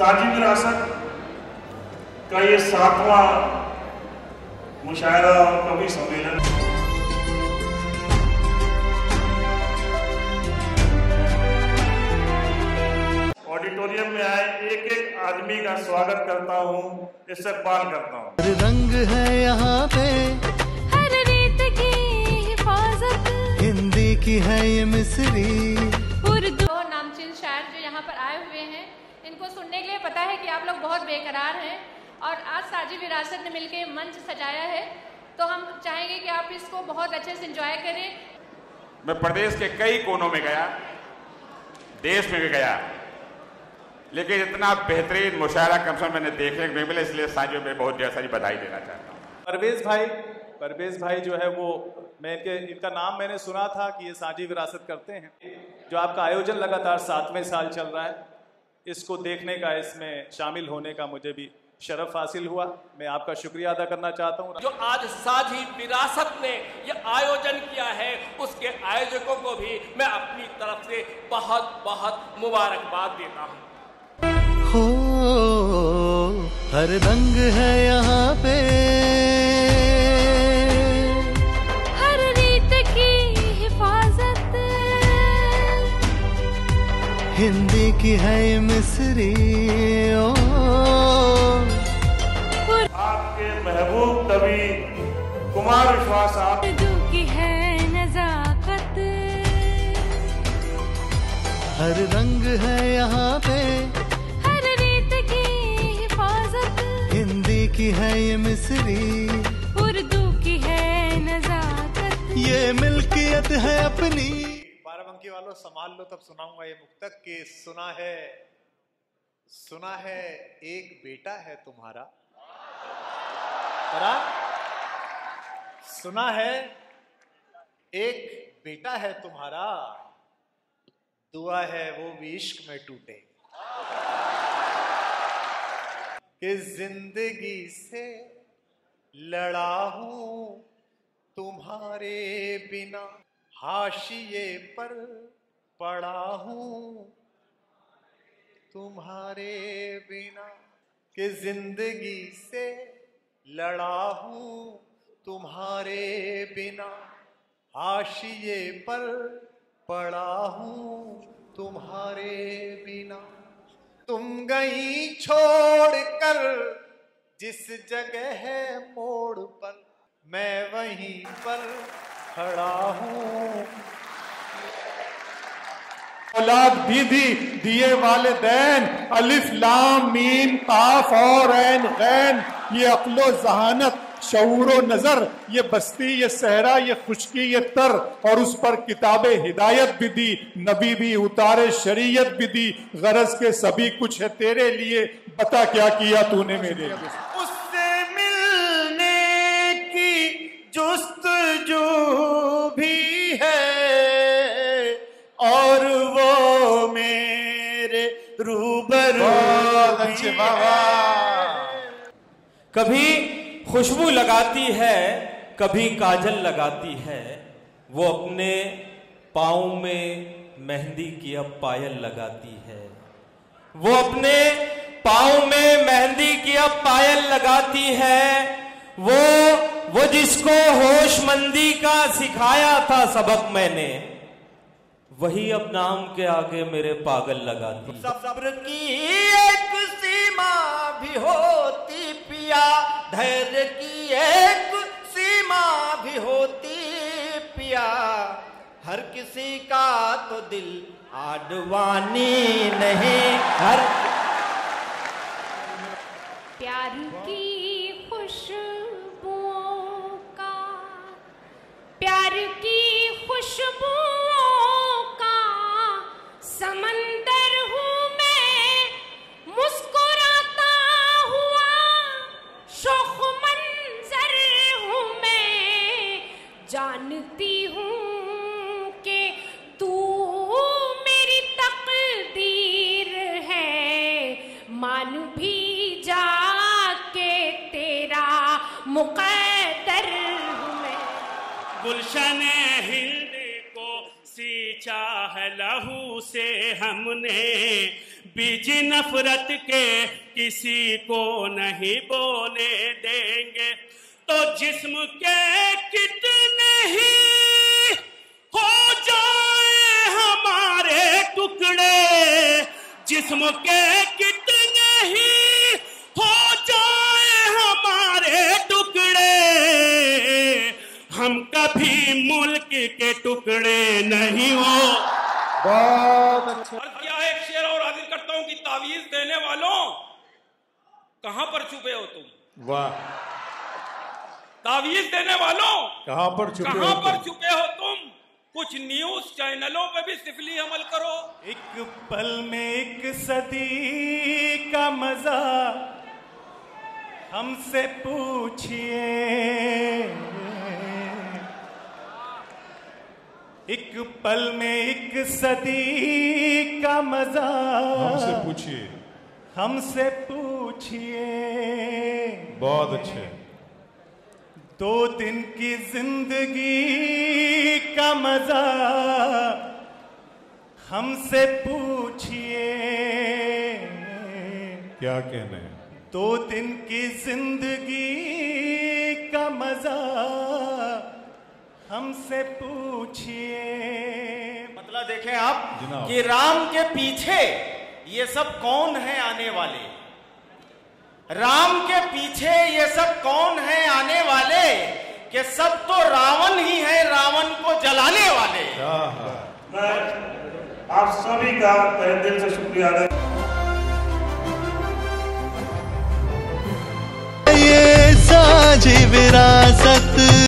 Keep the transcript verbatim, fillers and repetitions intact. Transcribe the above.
साजी विरासत का ये सातवां मुशायरा और कवि सम्मेलन ऑडिटोरियम में आए एक एक आदमी का स्वागत करता हूँ, इस्तकबाल करता हूँ। रंग है यहाँ पे हर रीत की हिफाजत, हिंदी की है ये मिसरी। उर्दू नामचीन शायर जो यहाँ पर आए हुए हैं, इनको सुनने के लिए पता है कि आप लोग बहुत बेकरार हैं और आज साजी विरासत ने मिलकर मंच सजाया है, तो हम चाहेंगे कि आप इसको बहुत अच्छे से एंजॉय करें। मैं प्रदेश के कई कोनों में गया, देश में भी गया, लेकिन इतना बेहतरीन मुशायरा कम से कम मैंने देखने को मिला, इसलिए साजियों में बहुत ढेर सारी बधाई देना चाहता हूँ। परवेज भाई परवेज भाई जो है वो, मैं इनके इनका नाम मैंने सुना था कि ये साजी विरासत करते हैं। जो आपका आयोजन लगातार सातवें साल चल रहा है, इसको देखने का, इसमें शामिल होने का मुझे भी शरफ हासिल हुआ। मैं आपका शुक्रिया अदा करना चाहता हूँ। जो आज साजी विरासत ने ये आयोजन किया है, उसके आयोजकों को भी मैं अपनी तरफ से बहुत बहुत मुबारकबाद देता हूँ। हो हर रंग है यहाँ पे, हर रीत की हिफाजत, हिंदी की है ये मिसरी। ओ आपके महबूब कवि कुमार विश्वास साहब, उर्दू की है नजाकत, हर रंग है यहाँ पे, हर रीत की हिफाजत, हिंदी की है ये मिसरी। उर्दू की है नजाकत, ये मिल्कियत है अपनी। बाराबंकी वालों संभाल लो, तब सुनाऊंगा ये मुक्तक के। सुना है सुना है एक बेटा है तुम्हारा, परा? सुना है एक बेटा है तुम्हारा, दुआ है वो भी इश्क में टूटे, कि जिंदगी से लड़ा हूं तुम्हारे बिना, हाशिए पर पड़ा हूं तुम्हारे बिना, कि जिंदगी से लड़ा हूं तुम्हारे बिना, हाशिए पर पड़ा हूं तुम्हारे बिना। तुम गई छोड़ कर जिस जगह है मोड़ पर, मैं वहीं पर खड़ा हूं। औलाद दीदी दिए वालिदैन, अलिफ लाम मीम काफ और ऐन गैन, ये अक्लो जहानत शऊर नजर, ये बस्ती ये सहरा ये खुशकी ये तर, और उस पर किताबे हिदायत भी दी, नबी भी उतारे शरीयत भी दी, गरज के सभी कुछ है तेरे लिए, बता क्या किया तूने मेरे लिए। उससे मिलने की जुस्तजू भी है और वो मेरे रूबरू भी है। कभी खुशबू लगाती है, कभी काजल लगाती है, वो अपने पाँव में मेहंदी की अब पायल लगाती है, वो अपने पाँव में मेहंदी की अब पायल लगाती है, वो वो जिसको होशमंदी का सिखाया था सबक मैंने, वही अब नाम के आगे मेरे पागल लगाती है। सब्र की एक सीमा भी होती पिया, धैर्य की एक सीमा भी होती पिया, हर किसी का तो दिल आडवानी नहीं, हर प्यार की खुशबुओं का, प्यार की खुशबुओं का समंदर हूँ मैं, मुस्कुराता हुआ शौख मंजर हूँ मैं, जानती हूँ कि तू मेरी तकदीर है, मान भी जा के तेरा मुक़द्दर हूँ मैं। गुलशन हिंद को सींचा है लहू से हमने, बीज नफरत के किसी को नहीं बोने देंगे। तो जिस्म के कितने ही हो जाए हमारे टुकड़े, जिस्म के कितने ही हो जाए हमारे टुकड़े, हम कभी मुल्क के टुकड़े नहीं हो। बहुत अच्छा। और क्या है, एक शेर और हाजिर करता हूं कि तावीज देने वालों कहां पर छुपे हो तुम? वाह। तावीज देने वालों कहां पर छुपे कहां हो पर तुम? छुपे हो तुम? कुछ न्यूज चैनलों पे भी सिफली अमल करो। एक पल में एक सदी का मजा हमसे पूछिए, एक पल में एक सदी का मजा हमसे पूछिए, हमसे पूछिए। बहुत अच्छे। दो दिन की जिंदगी का मजा हमसे पूछिए। क्या कहने? दो दिन की जिंदगी का मजा हमसे पूछिए। मतलब देखें आप जनाब। कि राम के पीछे ये सब कौन है आने वाले, राम के पीछे ये सब कौन है आने वाले, कि सब तो रावण ही है, रावण को जलाने वाले। मैं आप सभी का तहे दिल से शुक्रिया अदा ये साझी विरासत।